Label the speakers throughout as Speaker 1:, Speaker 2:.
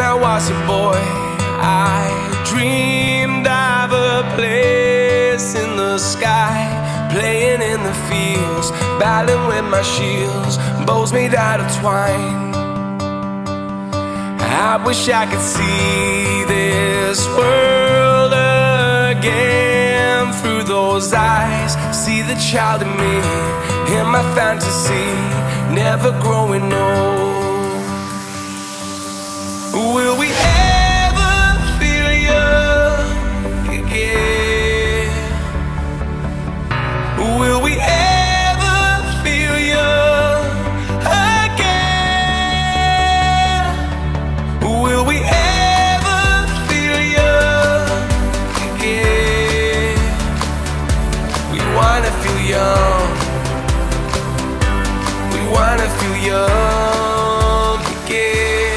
Speaker 1: I was a boy, I dreamed of a place in the sky, playing in the fields, battling with my shields, bows made out of twine. I wish I could see this world again through those eyes, see the child in me, in my fantasy, never growing old. Will we ever feel young again? Will we ever feel young again? Will we ever feel young again? We wanna feel young. We wanna feel young again.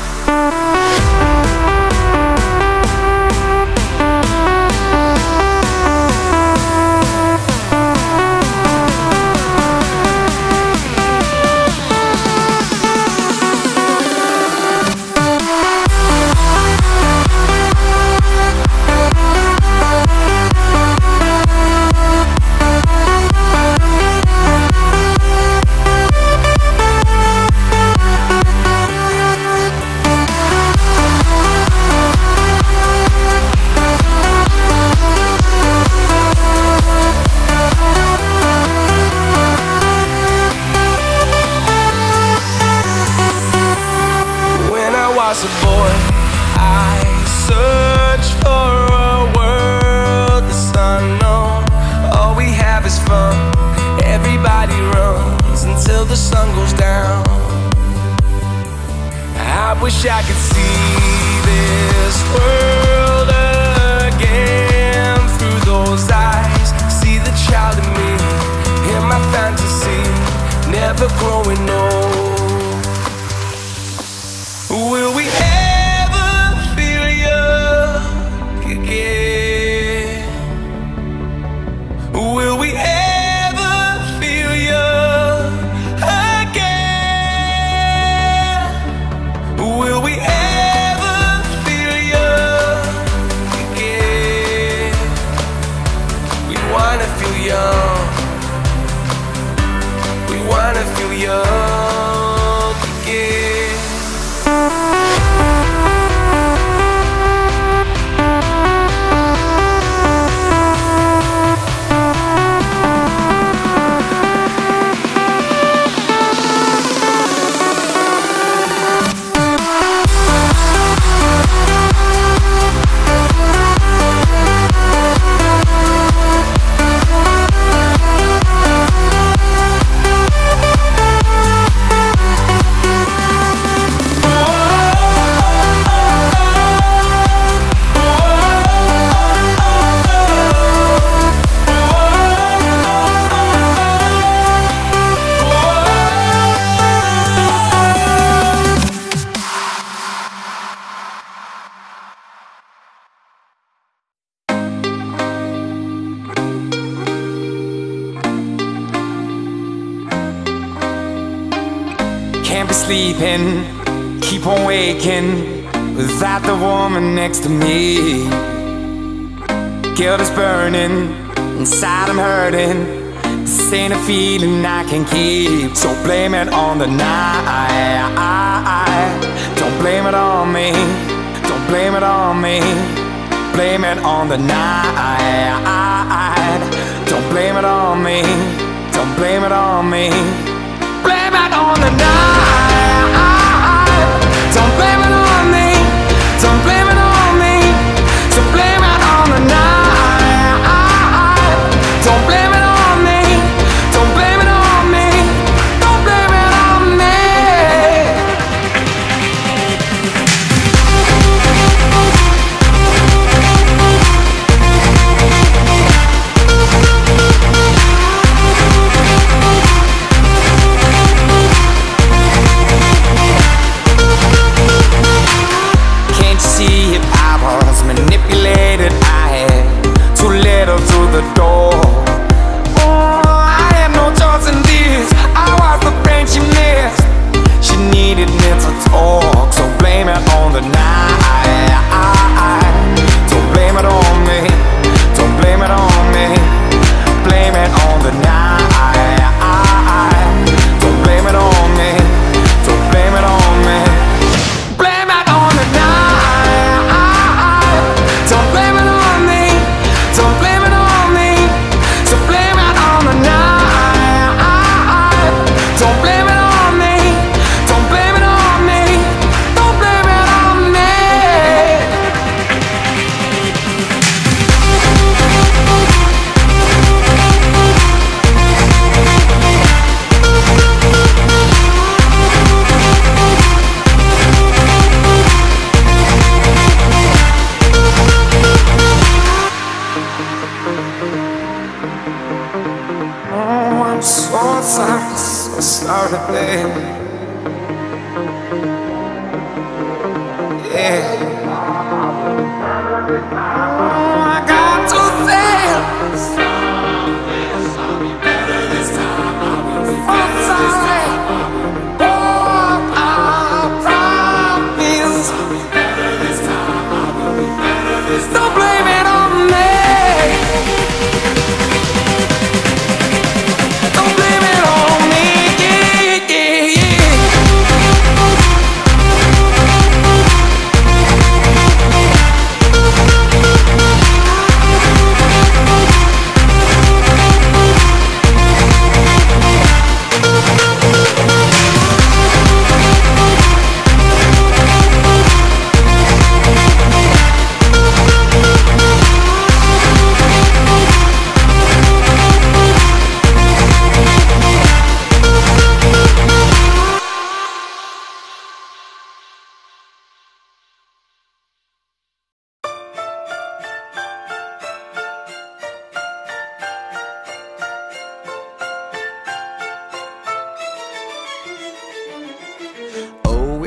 Speaker 1: As a boy, I search for a world that's unknown. All we have is fun. Everybody runs until the sun goes down. I wish I could see this world again through those eyes, see the child in me, in my fantasy, never growing old. Will we ever feel young again? Will we ever feel young again? Will we ever feel young again? We wanna feel young. We wanna feel young again.
Speaker 2: Can't be sleeping, keep on waking without the woman next to me. Guilt is burning, inside I'm hurting. This ain't a feeling I can keep. So blame it on the night. Don't blame it on me. Don't blame it on me. Blame it on the night. Don't blame it on me. Don't blame it on me. Blame it on the night. Don't blame it on me. Don't blame it on me. So blame it on the night. Don't blame it on me. Don't blame it on me. Don't blame it on me.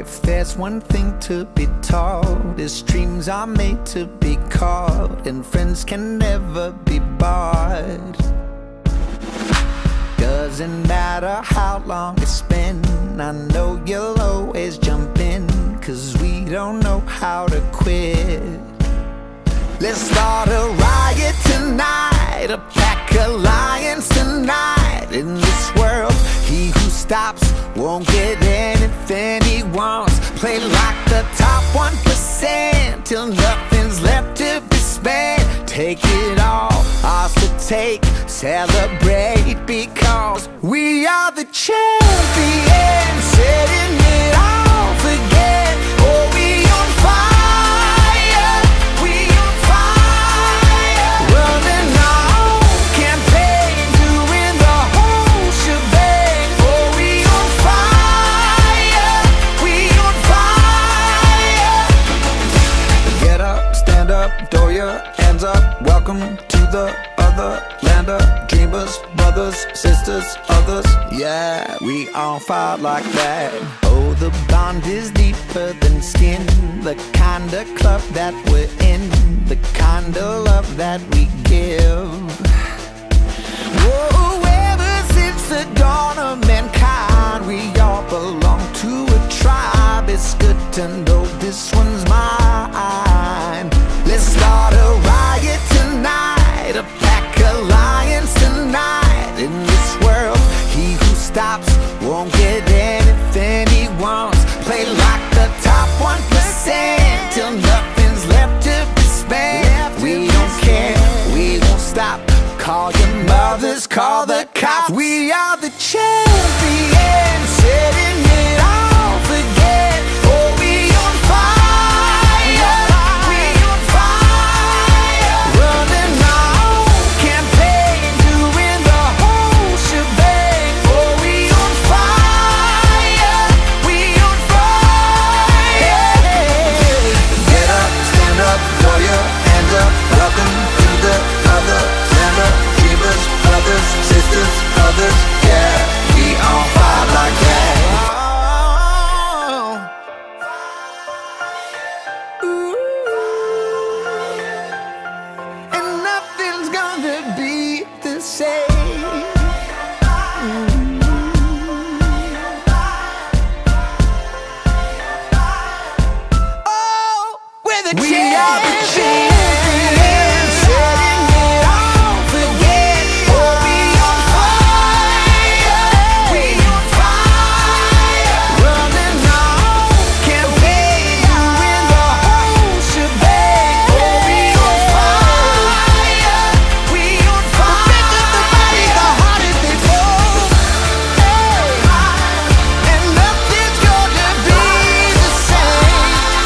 Speaker 3: if there's one thing to be taught, is dreams are made to be caught, and friends can never be bought. Doesn't matter how long it's been, I know you'll always jump in, 'cause we don't know how to quit. Let's start a riot tonight, a pack of lions tonight. In this world, he who stops won't get anything he wants. Play like the top 1% till nothing's left to be spent. Take it all, ours to take, celebrate, because we are the champions, setting it off again. Oh, we on fire, we on fire. Running our own campaign, doing the whole shebang. Oh, we on fire, we on fire. Get up, stand up, throw your hands up. Welcome to the other land of dreamers, brothers, sisters, others. Yeah, we on fire like that. Oh, the bond is deeper than skin, the kind of club that we're in, the kind of love that we give. Whoa, ever since the dawn of mankind, we all belong to a tribe. It's good to know this one's mine. Let's start a riot tonight, a pack of lions tonight. In this world, he who stops won't get anything he wants. Play like the top 1% till nothing's left to be spent. We don't care, we won't stop. Call your mothers, call the cops. We are the champions, setting it off again. Oh, we on fire, we on fire. Running our own campaign, doing the whole shebang. Oh, we on fire, we on fire. Get up, stand up, throw your hands up. Welcome to the other land of dreamers, brothers, sisters, others. Yeah, we on fire like that. Ooh. And nothing's gonna be the same. Oh, we're the champions, setting it off again. Oh, we on fire, we on fire. Running our own campaign, doing the whole shebang. Oh, we on fire, we on fire. The bigger the body, the harder they fall. Hey, and nothing's gonna be the same.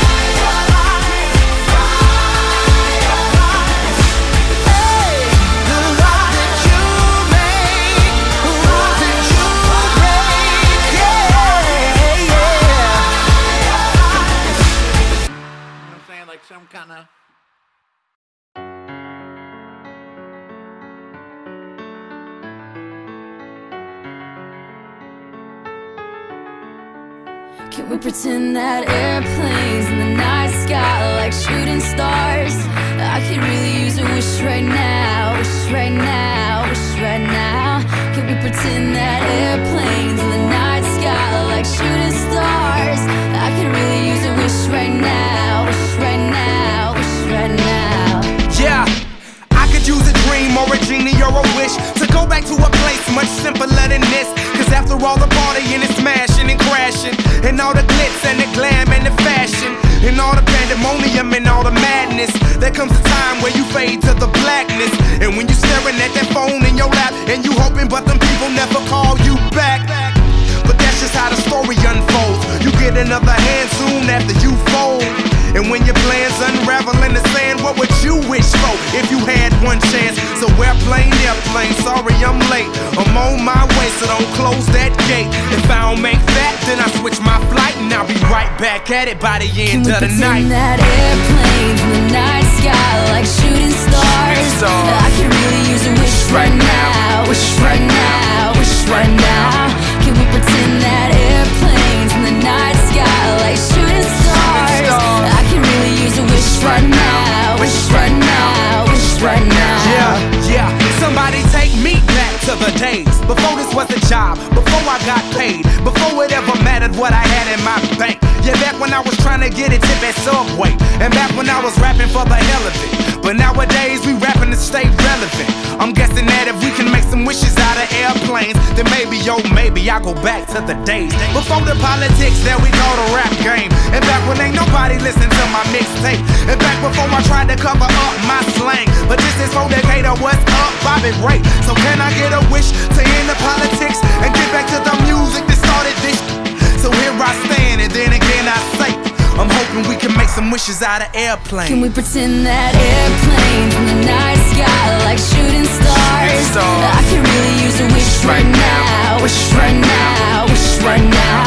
Speaker 3: Hey, the love that you make, the rules that you break. Yeah, yeah.
Speaker 4: You know what I'm saying? Like some kind of.
Speaker 5: Can we pretend that airplanes in the night sky are like shooting stars? I could really use a wish right now, wish right now, wish right now. Can we pretend that airplanes in the night sky are like shooting stars? I could really use a wish right now, wish right now, wish right now.
Speaker 1: Yeah, I could use a dream or a genie or a wish to go back to a place much simpler than this. Cause after all the partying and smashing and crashing, and all the glitz and the glam and the fashion, and all the pandemonium and all the madness, there comes a time where you fade to the blackness. And when you're staring at that phone in your lap, and you hoping but them people never call you back. But that's just how the story unfolds. You get another hand soon after you fold. And when your plans unravel in the sand, what would you wish for if you had one chance? So airplane, sorry I'm late. I'm on my way, so don't close that gate. If I don't make that, then I switch my flight, and I'll be right back at it by the end of the night.
Speaker 5: Can we pretend that airplanes in the night sky are like shooting stars? I could really use a wish right now, wish right now, wish right now. Can we pretend that airplanes in the night sky are like
Speaker 6: what I had in my bank. Yeah, back when I was trying to get a tip at Subway, and back when I was rapping for the hell of it. But nowadays we rapping to stay relevant. I'm guessing that if we can make some wishes out of airplanes, then maybe, yo, maybe I'll go back to the days before the politics that we call the rap game. And back when ain't nobody listen to my mixtape. And back before I tried to cover up my slang. But this is for Decatur, what's up, Bobby Ray? So can I get a wish to end the politics and get back to the music that started this? So here I stand, and then again I say, I'm hoping we can make some wishes out of airplanes.
Speaker 5: Can we pretend that airplanes in the night sky like shooting stars? I could really use a wish right now, wish right now, wish right now.